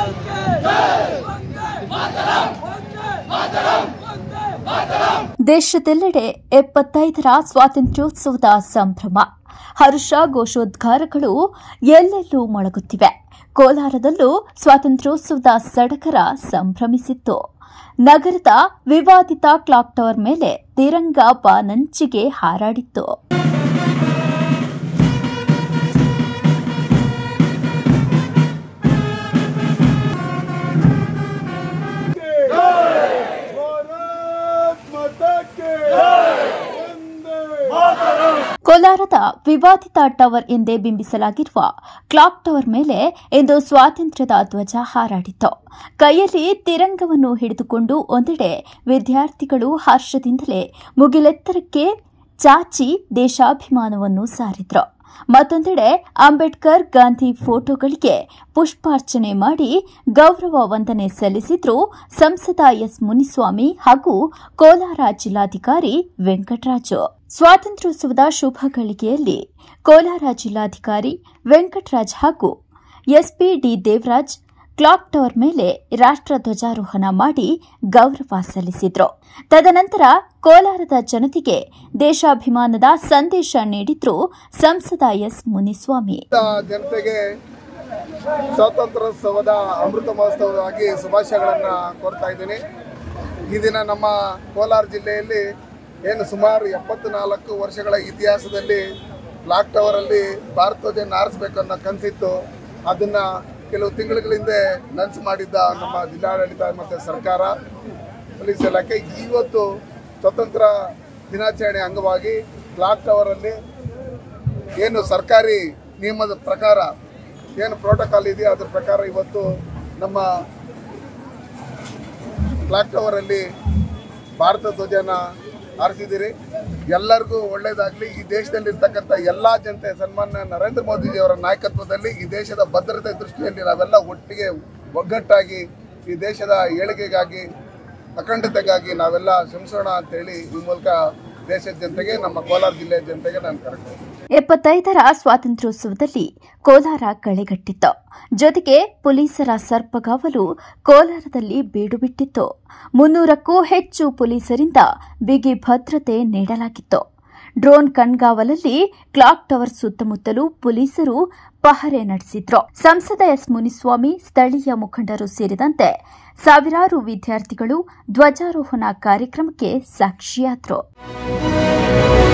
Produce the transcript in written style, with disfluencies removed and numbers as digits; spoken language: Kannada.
ದೇಶದೆಲ್ಲೆಡೆ 75ರ ಸ್ವಾತಂತ್ರ್ಯೋತ್ಸವದ ಸಂಭ್ರಮ, ಹರ್ಷ ಘೋಷೋದ್ಗಾರಗಳು ಎಲ್ಲೆಲ್ಲೂ ಮೊಳಗುತ್ತಿವೆ. ಕೋಲಾರದಲ್ಲೂ ಸ್ವಾತಂತ್ರ್ಯೋತ್ಸವದ ಸಡಗರ ಸಂಭ್ರಮಿಸಿತ್ತು. ನಗರದ ವಿವಾದಿತ ಕ್ಲಾಕ್ ಟವರ್ ಮೇಲೆ ತಿರಂಗ ಬಾನಂಚಿಗೆ ಹಾರಾಡಿತ್ತು. ಕೋಲಾರದ ವಿವಾದಿತ ಟವರ್ ಎಂದೇ ಬಿಂಬಿಸಲಾಗಿರುವ ಕ್ಲಾಕ್ ಟವರ್ ಮೇಲೆ ಇಂದು ಸ್ವಾತಂತ್ರ್ಯದ ಧ್ವಜ ಹಾರಾಡಿತು. ಕೈಯಲ್ಲಿ ತಿರಂಗವನ್ನು ಹಿಡಿದುಕೊಂಡು ಒಂದೆಡೆ ವಿದ್ಯಾರ್ಥಿಗಳು ಹರ್ಷದಿಂದಲೇ ಮುಗಿಲೆತ್ತರಕ್ಕೆ ಚಾಚಿ ದೇಶಾಭಿಮಾನವನ್ನು ಸಾರಿದ್ರು. ಮತ್ತೊಂದೆಡೆ ಅಂಬೇಡ್ಕರ್ ಗಾಂಧಿ ಫೋಟೋಗಳಿಗೆ ಪುಷ್ಪಾರ್ಚನೆ ಮಾಡಿ ಗೌರವ ವಂದನೆ ಸಲ್ಲಿಸಿದ್ರು ಸಂಸದ ಎಸ್ ಮುನಿಸ್ವಾಮಿ ಹಾಗೂ ಕೋಲಾರ ಜಿಲ್ಲಾಧಿಕಾರಿ ವೆಂಕಟರಾಜು. ಸ್ವಾತಂತ್ರ್ಯೋತ್ಸವದ ಶುಭ ಗಳಿಗೆಯಲ್ಲಿ ಕೋಲಾರ ಜಿಲ್ಲಾಧಿಕಾರಿ ವೆಂಕಟರಾಜ್ ಹಾಗೂ SP D Devaraj clock tower ಮೇಲೆ ರಾಷ್ಟ್ರ ಧ್ವಜಾರೋಹಣ ಮಾಡಿ ಗೌರವ ಸಲ್ಲಿಸಿದ್ರು. ತದನಂತರ ಕೋಲಾರದ ಜನತೆಗೆ ದೇಶಾಭಿಮಾನದ ಸಂದೇಶ ನೀಡಿದ್ರು ಸಂಸದ ಎಸ್ ಮುನಿಸ್ವಾಮಿ. ಜನತೆಗೆ ಸ್ವಾತಂತ್ರ್ಯೋತ್ಸವದ ಅಮೃತ ಮಹೋತ್ಸವವಾಗಿ ಶುಭಾಶಯಗಳನ್ನು ಕೋರ್ತಾ ಇದ್ದೀನಿ. ಈ ದಿನ ನಮ್ಮ ಕೋಲಾರ ಜಿಲ್ಲೆಯಲ್ಲಿ ಏನು ಸುಮಾರು 74 ವರ್ಷಗಳ ಇತಿಹಾಸದಲ್ಲಿ ಕ್ಲಾಕ್ ಟವರಲ್ಲಿ ಭಾರತ ಧ್ವಜ ಹಾರಿಸಬೇಕು ಅನ್ನೋ ಕನಸಿತ್ತು. ಅದನ್ನು ಕೆಲವು ತಿಂಗಳ ಹಿಂದೆ ನನಸು ಮಾಡಿದ್ದ ನಮ್ಮ ಜಿಲ್ಲಾಡಳಿತ ಮತ್ತು ಸರ್ಕಾರ, ಪೊಲೀಸ್ ಇಲಾಖೆ ಇವತ್ತು ಸ್ವತಂತ್ರ ದಿನಾಚರಣೆ ಅಂಗವಾಗಿ ಕ್ಲಾಕ್ ಟವರಲ್ಲಿ ಏನು ಸರ್ಕಾರಿ ನಿಯಮದ ಪ್ರಕಾರ ಏನು ಪ್ರೋಟೋಕಾಲ್ ಇದೆಯೋ ಅದರ ಪ್ರಕಾರ ಇವತ್ತು ನಮ್ಮ ಕ್ಲಾಕ್ ಟವರಲ್ಲಿ ಭಾರತ ಧ್ವಜನ ಹಾರಿಸಿದ್ದೀರಿ. ಎಲ್ಲರಿಗೂ ಒಳ್ಳೆಯದಾಗಲಿ. ಈ ದೇಶದಲ್ಲಿರ್ತಕ್ಕಂಥ ಎಲ್ಲ ಜನತೆ ಸನ್ಮಾನ್ಯ ನರೇಂದ್ರ ಮೋದಿಜಿಯವರ ನಾಯಕತ್ವದಲ್ಲಿ ಈ ದೇಶದ ಭದ್ರತೆ ದೃಷ್ಟಿಯಲ್ಲಿ ನಾವೆಲ್ಲ ಒಟ್ಟಿಗೆ ಒಗ್ಗಟ್ಟಾಗಿ ಈ ದೇಶದ ಏಳಿಗೆಗಾಗಿ ಅಖಂಡತೆಗಾಗಿ ನಾವೆಲ್ಲ ಶ್ರಮಿಸೋಣ ಅಂತೇಳಿ ಈ ಮೂಲಕ ದೇಶದ ಜನತೆಗೆ, ನಮ್ಮ ಕೋಲಾರ ಜಿಲ್ಲೆಯ ಜನತೆಗೆ ನಾನು ಕರೆಕ್ಟ್. 75ರ ಸ್ವಾತಂತ್ರ್ಯೋತ್ಸವದಲ್ಲಿ ಕೋಲಾರ ಕಳೆಗಟ್ಟಿತ್ತು. ಜೊತೆಗೆ ಪೊಲೀಸರ ಸರ್ಪಗಾವಲು ಕೋಲಾರದಲ್ಲಿ ಬೀಡು ಬಿಟ್ಟಿತ್ತು. 300ಕ್ಕೂ ಹೆಚ್ಚು ಪೊಲೀಸರಿಂದ ಬಿಗಿ ಭದ್ರತೆ ನೀಡಲಾಗಿತ್ತು. ಡ್ರೋನ್ ಕಣ್ಗಾವಲಲ್ಲಿ ಕ್ಲಾಕ್ ಟವರ್ ಸುತ್ತಮುತ್ತಲೂ ಪೊಲೀಸರು ಪಹರೆ ನಡೆಸಿದ್ರು. ಸಂಸದ ಎಸ್ ಮುನಿಸ್ವಾಮಿ, ಸ್ಥಳೀಯ ಮುಖಂಡರು ಸೇರಿದಂತೆ ಸಾವಿರಾರು ವಿದ್ಯಾರ್ಥಿಗಳು ಧ್ವಜಾರೋಹಣ ಕಾರ್ಯಕ್ರಮಕ್ಕೆ ಸಾಕ್ಷಿಯಾದರು.